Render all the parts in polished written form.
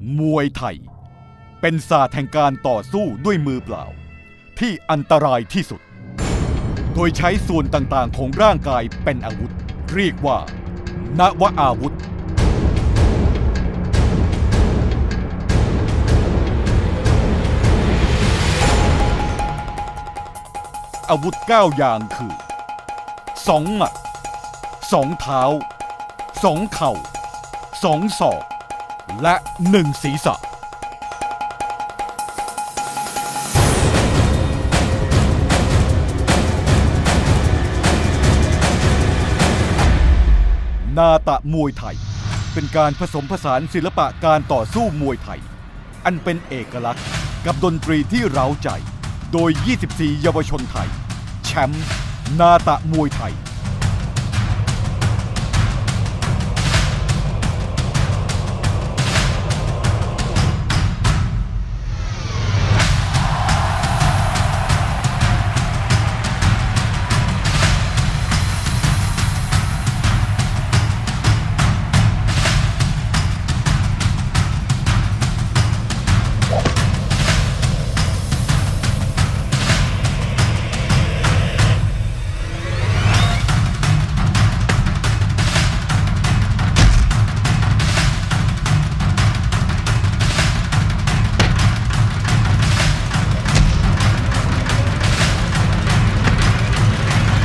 มวยไทยเป็นศาสตร์แห่งการต่อสู้ด้วยมือเปล่าที่อันตรายที่สุดโดยใช้ส่วนต่างๆของร่างกายเป็นอาวุธเรียกว่านวอาวุธอาวุธ9อย่างคือ2หมัด2เท้า2เข่า2ศอกและ1ศีรษะนาตะมวยไทยเป็นการผสมผสานศิลปะการต่อสู้มวยไทยอันเป็นเอกลักษณ์กับดนตรีที่เร้าใจโดย 24 เยาวชนไทยแชมป์นาตะมวยไทย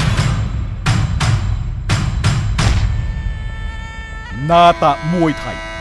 นาตะมวยไทย